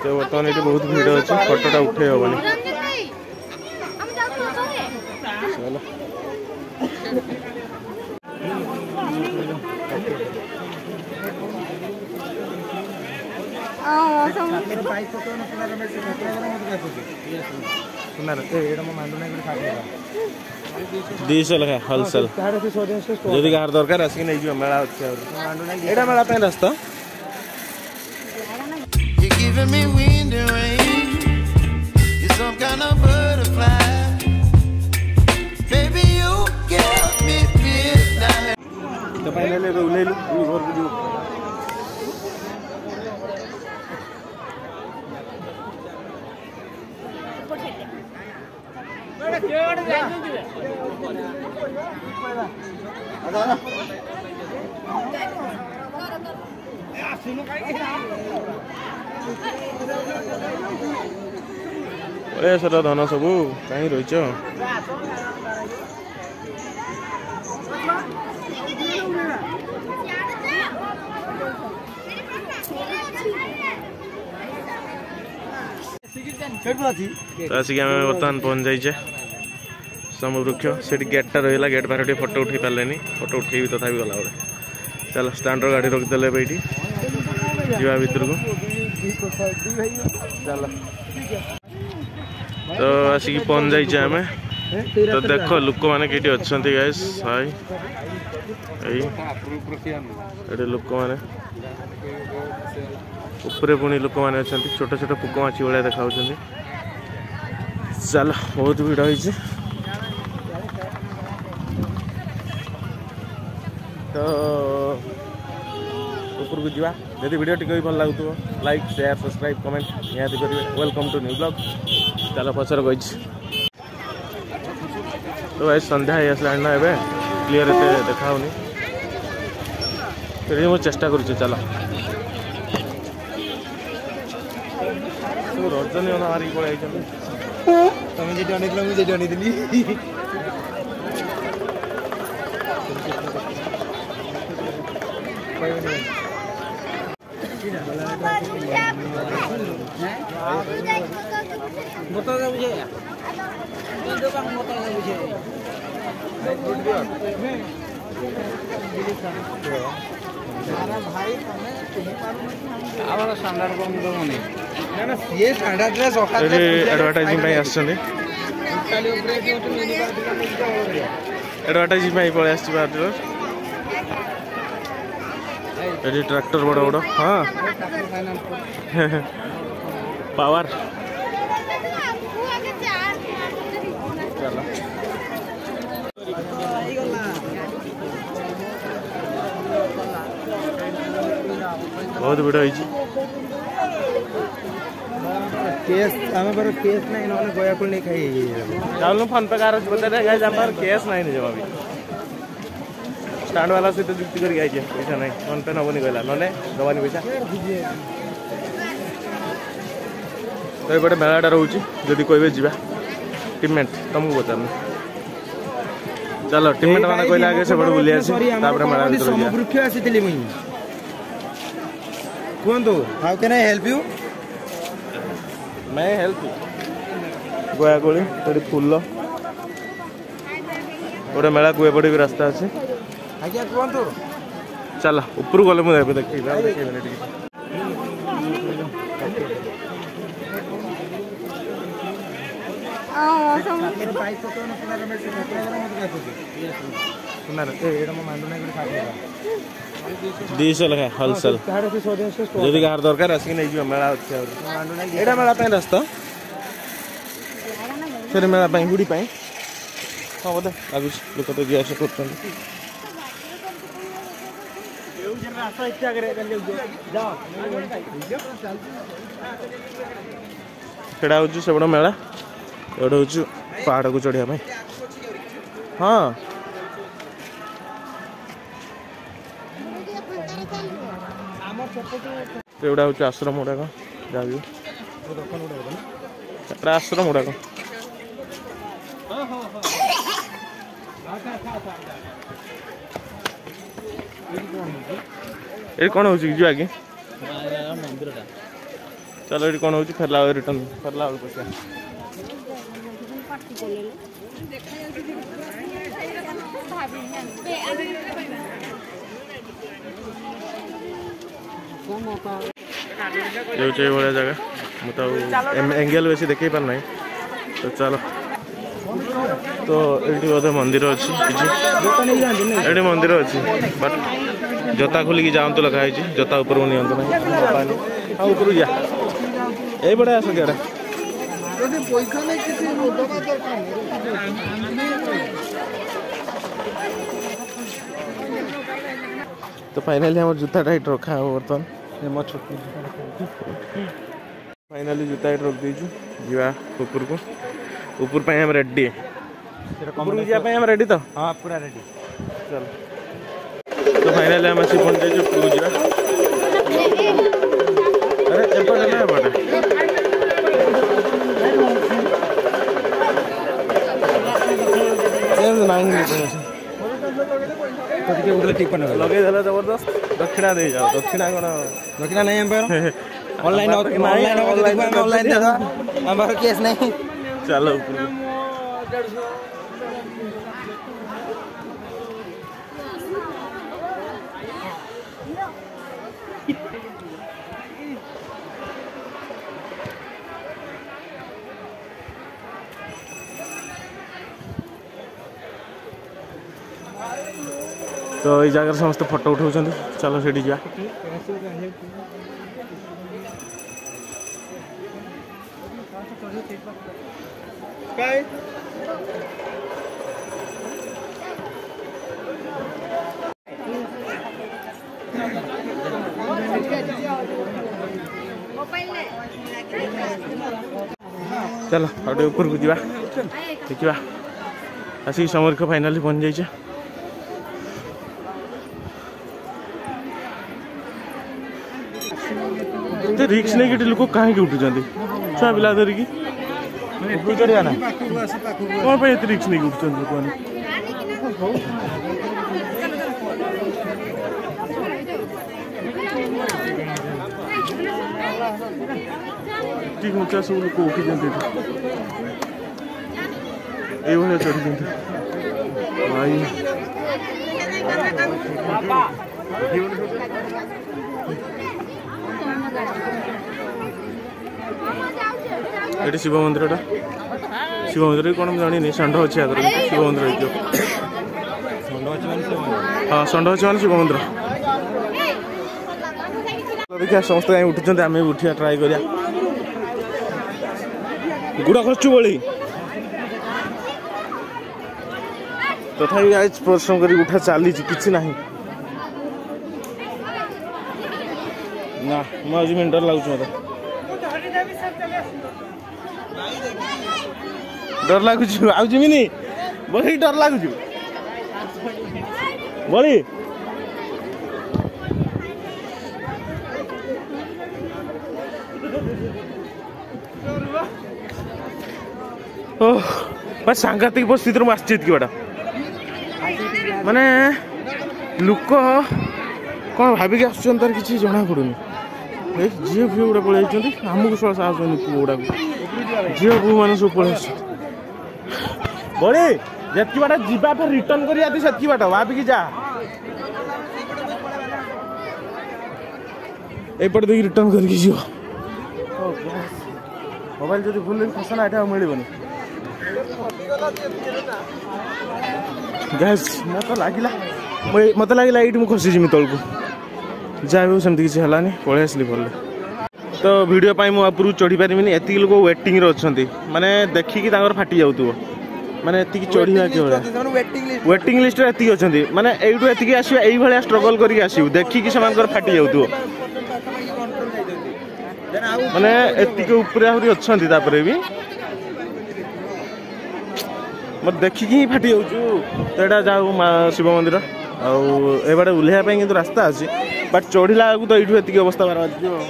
तो बर्तमान ये बहुत भीड़ अच्छे फटोटा उठे हेनी चलो दीश लगा होलसेल जदि गार दरकार आसिक नहीं जो मेला अच्छे एटा मेला पे रास्ता Giving me wind and rain, you're some kind of butterfly. Baby, you give me midnight. तो पहले ले लो घर को जो सर धन सब कहीं रही तो आसिक आम बर्तमान पहुंच जाइए समवृक्ष से गेटा रहा गेट बाहर फोटो उठे पारे फोटो उठे तथा गला बेले चल स्टैंड गाड़ी रखिदे ये जा भर को चल तो आसिक पहुंच जाइए आम तो देख लोक मैंने कई अच्छा गाइस हाय ये लोक मैंने उपरे पुणी लोक मैंने अच्छा छोट छोट पोक माछी भाया देखा चल बहुत भीड़ होती तो ऊपर को जावा जब वीडियो टी भल लगुव लाइक शेयर सब्सक्राइब कमेंट निहाती करेंगे वेलकम टू न्यू ब्लॉग चल पचर गई तो भाई संध्या ही आसला ना ए क्लीयर एत देखा फिर मुझे चेष्टा करुच्छे चल सब रजनी मारिक पड़े तुम जी अनेक मुझे अनेदी एडवर्टाइजिंग एडवर्टाइजिंग पलि ये ट्रैक्टर बड़ बड़ हाँ पावर बहुत भिड़ होती केस आम पर केस नहीं ना गोया को नहीं खाई चालू फोन पे कार बता पर केस नहीं जमा भी स्टैंड वाला सहित जुक्ति कर पैसा नहीं फोन पे नबनी कहला ना दबानी पैसा तो ये मेलाटा रोचे जदि कहे जा टीममेट तुमको पचार चलो टीममेट मैंने कहले आगे से बुली मेला समवृक्ष आसी मुझे कहतु how can I help you मैं हेल्प गोया गोली थोड़ी फूल गोटे मेला गुए पड़े भी रास्ता अच्छे आज्ञा कहतु चल ऊपर गले मुझे देखेबे दीश लगा होलसेल जदि गार दरकार आसिक नहीं जो मेला अच्छे एटा मेला पे रास्ता फिर मेला हुड़ी हाँ बोधे लगुच लोक तो जी आस कर से बड़ा मेला एवढा हूँ पहाड़ को चढ़िया हाँ एवढा हूँ आश्रम गुड़ाक जहाँ आश्रम गुड़ाक ये कौन हो आगे चलो ये कौन हो फेरला रिटर्न फेरला बेलू पशिया भाया जगह मुझे एंगल बेसी देखे पारना तो चलो तो ये बोधे मंदिर अच्छी ये मंदिर अच्छी बट जोता खोलिकी जातु लखाई जोता ऊपर को नियंतु ना हाँ ऊपर जा यही बड़े आस क्या तो फाइनाली हम जूता टाइट रखा है बर्तमान फाइनाली जूता टाइट रख दीजिए जीवा ऊपर को ऊपर पे हम रेडी हम रेडी तो हाँ पूरा रेडी चल तो फाइनाली हम आसी पहुंच जाइए ऊपर जीवा अरे एपटे ना एपटे लगे जबरदस्त दक्षिणा दे जाओ दक्षिणा कौन दक्षिणा नहीं ऑनलाइन ऑनलाइन हमारा केस नहीं चलो तो ये जगह समस्त फोटो उठाऊ चलो से जा चलो और ऊपर को जा देखा आसिक समर को फाइनाली पहुंच जाइए रिक्स नहीं कि लोक कहीं उठुंट छुआ पिला धरिकी कौन पे रिक्स नहीं उठुंट लोक ठीक उचा सब लोग उठी ये चढ़ी भाई ये शिव मंदिर कौन जानी षंढ अच्छी आगे शिव मंदिर हाँ षंढ अच्छे मैंने शिव मंदिर देखिए समस्त कहीं उठुं आम उठा ट्राए कर गुड़ा खसु बड़ी तथापि आज परिश्रम कर उठा चली कि ना मुझे डर लगुच मत डर लगुच आउनी बड़ी डर लगुच बड़ी ओह सांघातिक परिस्थिति मुझे बड़ा माने लोक कौन भाविक आसुन तार किसी जना पड़ूनी झील फी गुड़ा पलि आमको सब साहस पुआ गुड़ा झील बो मैंने सब पलि बड़ी जी बाट जीवा फिर रिटर्न कर बाट भाविक जा एपट देख रिटर्न करके जीव मोबाइल जो भूल फसना ये मिलनी गैस मत लगे ये खसीजी तौक जहाँ भी सेमती किसी है पलि आसली भले तो वीडियो मुझे ऊपर चढ़ी पारि एति लोग वेटिंग अच्छा माने देखिकी फाटी जाऊ माने एति चढ़ा कि वेटिंग लिस्ट एति अच्छा माने यू एति आसो ये स्ट्रगल करके आसू देखिकी से फाटी जाऊ माने एति ऊपर आहरी अच्छा भी मत देखिकी ही फाटी जाऊँ तो यहाँ जाऊ शिव मंदिर आउटे ओह्लैवाई कि रास्ता अच्छी बट चढ़ला तो ये अवस्था बार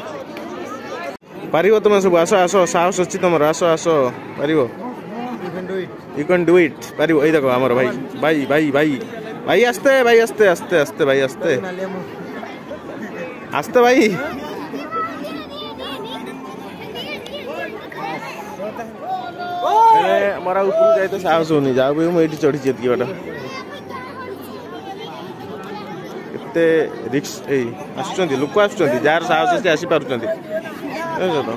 पार तुम सब आस आस साहस अच्छी तुम आस आस पार यू कैन डू इट पार ये देख आमर भाई भाई भाई भाई भाई आस्ते भाई आस्ते आस्ते आस्ते भाई आस्ते आस्ते भाई मोर ऊपर जाए तो साहस होनी जाओ भी मुझे चढ़ी एति बाट एते रिक्स आसुँच लोक आसुँच जार साहस से आसीपार तो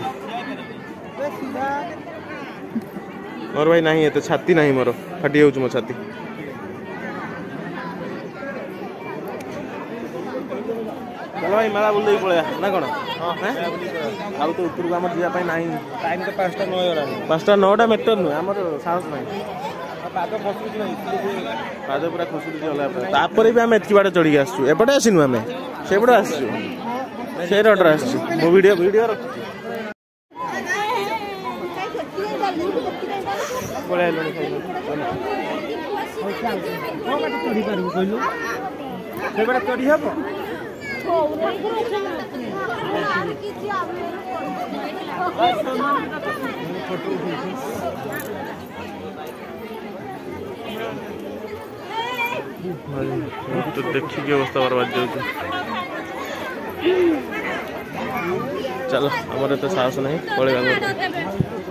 मोर भाई नहीं एते छाती नहीं मोर फाटी जाऊँ मो छाती चलो भाई मेला बुल पलैया ना कौन आउ तो ऊपर को आम जावाई ना टाइम तो 5टा 9 गला 5टा 9टा मीटर नुह आम साहस ना पाद खसुची पाद पूरा खसुरी गलापर भी आम एति बाट चढ़ी आसु एपटे आसनु आम सेपटे आसु से रोड आसु मो वीडियो वीडियो रखी चढ़ी हम तो देखिए अवस्था बर्बाद जाऊँ चलो हमारे तो साहस नहीं पड़ेगा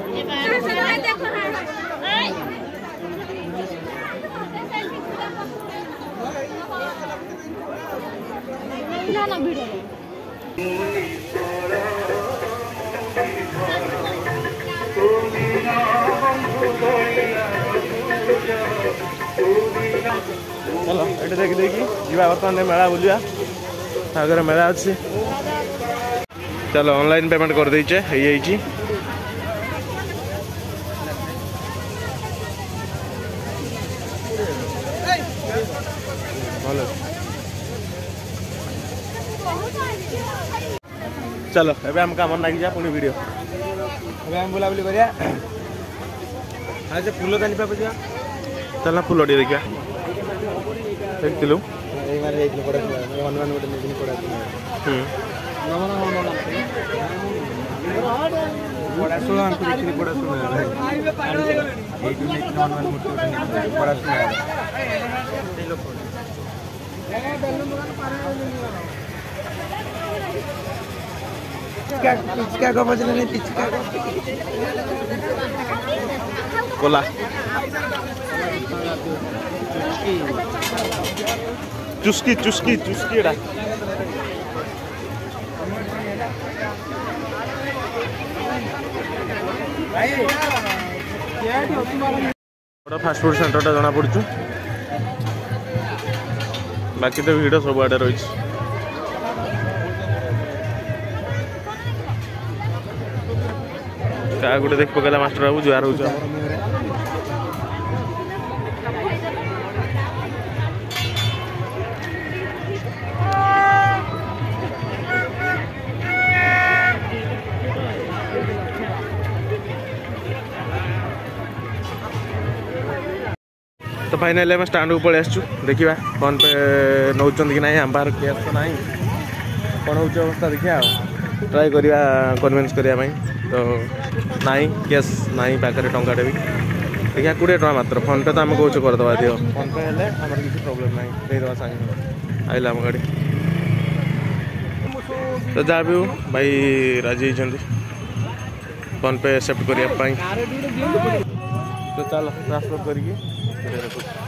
चलो ये देखी देखी जीवा बर्तमान मेला बुलिया आगे मेला अच्छे चलो ऑनलाइन पेमेंट कर देचे चलो एबे हम काम लागी जा पुणी वीडियो अबे हम बुलाबुली करिया आज फूल कानी पापा जा चल ना फूल टी देखिया देखिलु ए मारे जाइल पड़ा हनुमान गोटे नेदिन पड़ा पड़ा सुन हमको देखि पड़ा सुन ए दु नेदिन हनुमान मूर्ति पड़ा सुन ए लोग पिचका को बजने नहीं पिचका कोला चुस्की चुस्की चुस्की एडा फास्ट फूड सेंटर टा जना पड़छु बाकी तो भिड़ सब आड़े रही क्या गोटे देख पकेला मास्टर बाबू जुआर हो तो फाइनाली आम स्टाण्ड को पलि आसु देखा फोन पे नौ कि ना आम बाहर कैश तो ना कौन हो अवस्था देखिए ट्राए करिया कन्विन्स करने तो नाई कैश नाई पाखे टंकाटे भी देखिए 20 टका मात्र फोन पे तो आम कौच करदे दियो फोन पे हेल्ले आम किसी प्रोब्लेम ना देदेवा सागे आइला आम गाड़ी तो जहाँ भी हो भाई राजी होती फोन पे एक्सेप्ट करने तो चलो ट्रांसफर करके